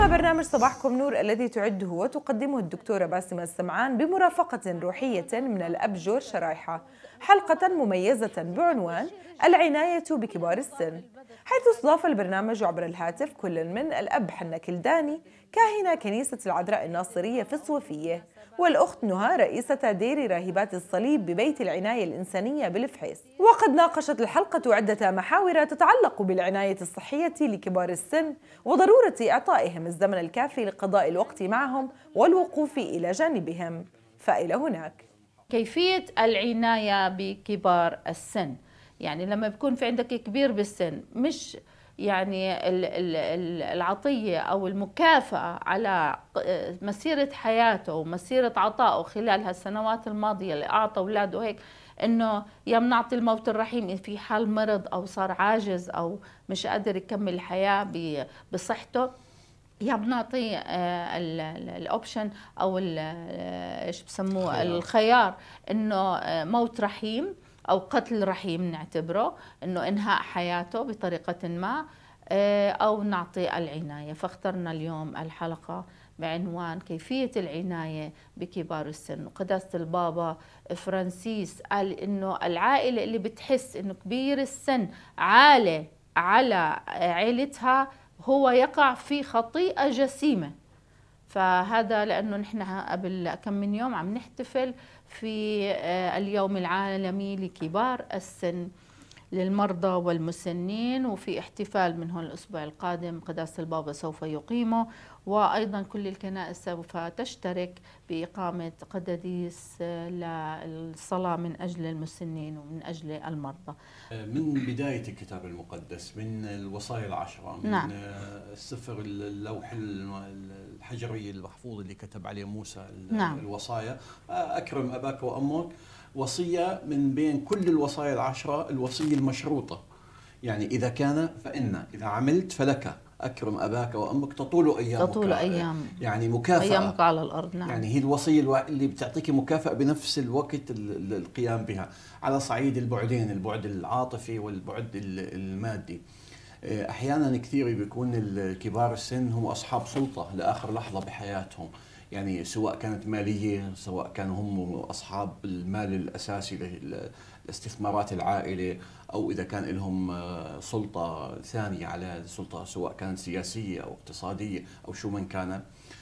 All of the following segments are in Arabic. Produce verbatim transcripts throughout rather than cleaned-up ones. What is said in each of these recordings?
برنامج صباحكم نور الذي تعده وتقدمه الدكتورة باسمة السمعان بمرافقة روحية من الأب جورج شرايحة، حلقة مميزة بعنوان العناية بكبار السن، حيث استضاف البرنامج عبر الهاتف كل من الأب حنا كلداني كاهنة كنيسة العذراء الناصرية في الصوفية، والأخت نهى رئيسة دير راهبات الصليب ببيت العناية الإنسانية بالفحيص. وقد ناقشت الحلقة عدة محاور تتعلق بالعناية الصحية لكبار السن وضرورة إعطائهم الزمن الكافي لقضاء الوقت معهم والوقوف إلى جانبهم. فإلى هناك. كيفية العناية بكبار السن، يعني لما بيكون في عندك كبير بالسن، مش يعني العطية أو المكافأة على مسيرة حياته ومسيرة عطائه خلال هالسنوات الماضية اللي أعطى أولاده هيك، إنه يا بنعطي الموت الرحيم في حال مرض أو صار عاجز أو مش قادر يكمل الحياة بصحته، يا بنعطي الاوبشن او ايش بسموه الخيار، انه موت رحيم او قتل رحيم نعتبره انه انهاء حياته بطريقه ما، او نعطي العنايه. فاخترنا اليوم الحلقه بعنوان كيفيه العنايه بكبار السن. وقداسه البابا فرانسيس قال انه العائله اللي بتحس انه كبير السن عالي على عائلتها هو يقع في خطيئة جسيمة. فهذا لأنه نحن قبل كم من يوم عم نحتفل في اليوم العالمي لكبار السن للمرضى والمسنين، وفي احتفال من هون الأسبوع القادم قداسة البابا سوف يقيمه، وأيضا كل الكنائس سوف تشترك بإقامة قداديس للصلاة من أجل المسنين ومن أجل المرضى. من بداية الكتاب المقدس، من الوصايا العشرة، من نعم. السفر اللوح الحجري المحفوظ اللي كتب عليه موسى نعم. الوصايا، أكرم أباك وأمك، وصية من بين كل الوصايا العشرة الوصية المشروطة، يعني إذا كان فإن، إذا عملت فلك، أكرم أباك وأمك تطول أيامك، تطول أيام يعني مكافأة أيامك على الأرض نعم. يعني هي الوصية اللي بتعطيك مكافأة بنفس الوقت القيام بها على صعيد البعدين، البعد العاطفي والبعد المادي. أحيانا كثير بيكون الكبار السن هم أصحاب سلطة لآخر لحظة بحياتهم، يعني سواء كانت مالية، سواء كانوا هم أصحاب المال الأساسي لاستثمارات العائلة، أو إذا كان لهم سلطة ثانية على سلطة سواء كانت سياسية أو اقتصادية أو شو من كان.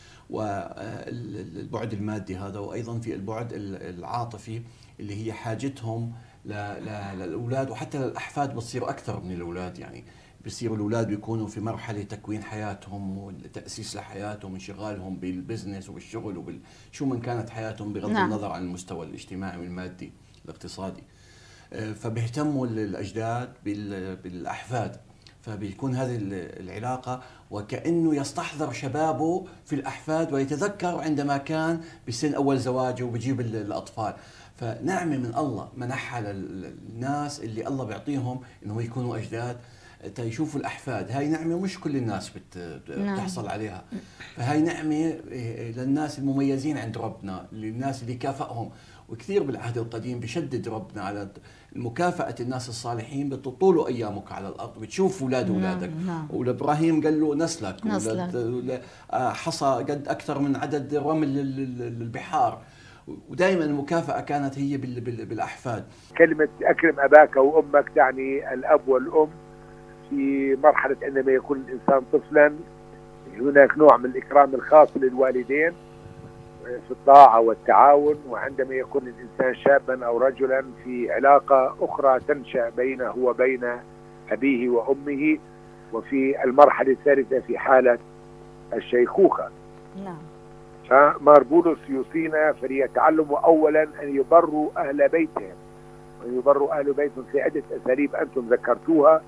والبعد المادي هذا، وأيضا في البعد العاطفي اللي هي حاجتهم للأولاد وحتى للأحفاد بتصير أكثر من الأولاد، يعني بصيروا الأولاد بيكونوا في مرحلة تكوين حياتهم والتأسيس لحياتهم، انشغالهم بالبزنس وبالشغل وبشو من كانت حياتهم بغض نعم. النظر عن المستوى الاجتماعي والمادي الاقتصادي. فبيهتموا الأجداد بالأحفاد، فبيكون هذه العلاقة وكأنه يستحضر شبابه في الأحفاد ويتذكر عندما كان بسن أول زواجه وبيجيب الأطفال. فنعمة من الله منحها للناس اللي الله بيعطيهم إنهم يكونوا أجداد تيشوفوا الأحفاد. هاي نعمة مش كل الناس بتحصل عليها، فهاي نعمة للناس المميزين عند ربنا، للناس اللي كافأهم. وكثير بالعهد القديم بشدد ربنا على مكافأة الناس الصالحين، بتطولوا أيامك على الأرض، بتشوف أولاد أولادك. نعم. ولإبراهيم قال له نسلك، نسلك. حصى قد أكثر من عدد رمل البحار، ودائما المكافأة كانت هي بالأحفاد. كلمة أكرم أباك وأمك تعني الأب والأم في مرحلة عندما يكون الإنسان طفلا. هناك نوع من الإكرام الخاص للوالدين في الطاعة والتعاون، وعندما يكون الإنسان شابا أو رجلا في علاقة أخرى تنشأ بينه وبين أبيه وأمه، وفي المرحلة الثالثة في حالة الشيخوخة. نعم. فمار بولس يوصينا فليتعلموا أولا أن يبروا أهل بيتهم، وأن يبروا أهل بيتهم في عدة أساليب أنتم ذكرتوها،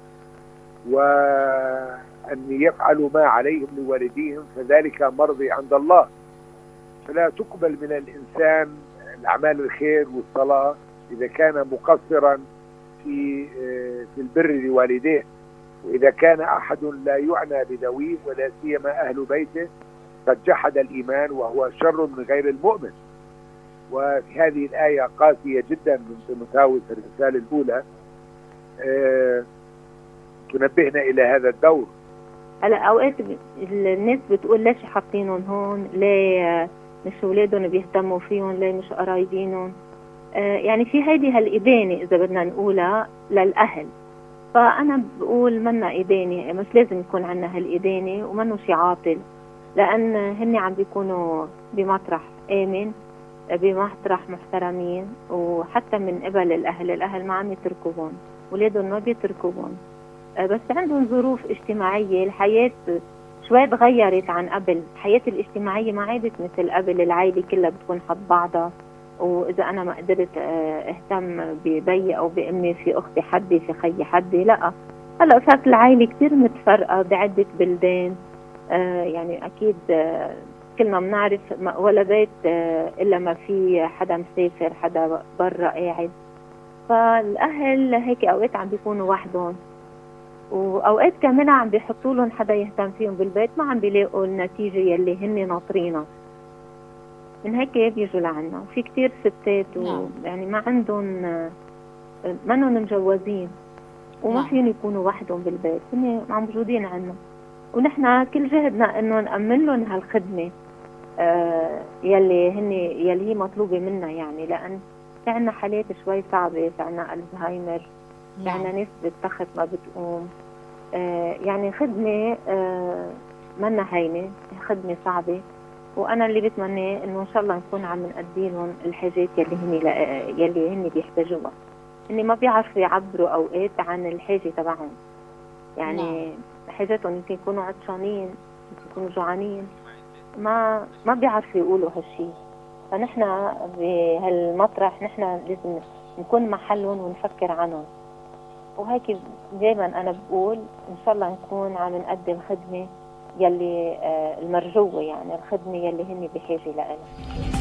وأن يفعلوا ما عليهم لوالديهم فذلك مرضي عند الله. فلا تقبل من الإنسان الأعمال الخير والصلاة إذا كان مقصرا في في البر لوالديه، وإذا كان أحد لا يعنى بذويه ولا سيما أهل بيته قد جحد الإيمان وهو شر من غير المؤمن. وفي هذه الآية قاسية جدا من تيموثاوس الرسالة الأولى أه تنبهنا إلى هذا الدور. هلا اوقات الناس بتقول ليش حاطينهم هون، ليه مش اولادهم بيهتموا فيهم، ليه مش قرايبينهم. آه يعني في هيدي هالإدانة اذا بدنا نقولها للاهل. فانا بقول منا إدانة، مش لازم يكون عندنا هالإدانة ومنه شي عاطل، لان هن عم بيكونوا بمطرح امن، بمطرح محترمين، وحتى من قبل الاهل، الاهل ما عم يتركوهم، اولادهم ما بيتركوهم، بس عندهم ظروف اجتماعيه، الحياه شوي تغيرت عن قبل، الحياه الاجتماعيه ما عادت مثل قبل، العائله كلها بتكون حد بعضها، واذا انا ما قدرت اهتم ببي او بامي، في اختي حدي، في خيي حدي، لا هلا صارت العائله كثير متفرقه بعده بلدان. آه يعني اكيد آه كلنا بنعرف ولا بيت آه الا ما في حدا مسافر، حدا برا قاعد. فالاهل هيك اوقات عم بيكونوا وحدهم، واوقات كمان عم بيحطوا لهم حدا يهتم فيهم بالبيت، ما عم بيلاقوا النتيجه يلي هن ناطرينها، من هيك بيجوا لعنا. وفي كثير ستات يعني ما عندهم، ما انهم مجوزين وما فيهم يكونوا وحدهم بالبيت، هن موجودين عنا، ونحن كل جهدنا انه نأمن لهم هالخدمه آه يلي هن يلي هي مطلوبه منا، يعني لان في عنا حالات شوي صعبه، في عنا الزهايمر، في عنا ناس بالتخت ما بتقوم، آه يعني خدمه آه منا هينه، خدمه صعبه، وانا اللي بتمناه انه ان شاء الله نكون عم نأدي لهم الحاجات يلي هن يلي هن بيحتاجوها. هن ما بيعرفوا يعبروا اوقات عن الحاجه تبعهم، يعني نعم. حاجاتهم يمكن يكونوا عطشانين، يمكن يكونوا جوعانين، ما ما بيعرفوا يقولوا هالشيء. فنحن بهالمطرح نحن لازم نكون محلهم ونفكر عنهم، وهيك دائما انا بقول ان شاء الله نكون عم نقدم الخدمه يلي المرجوه، يعني الخدمه يلي هن بحاجه لها.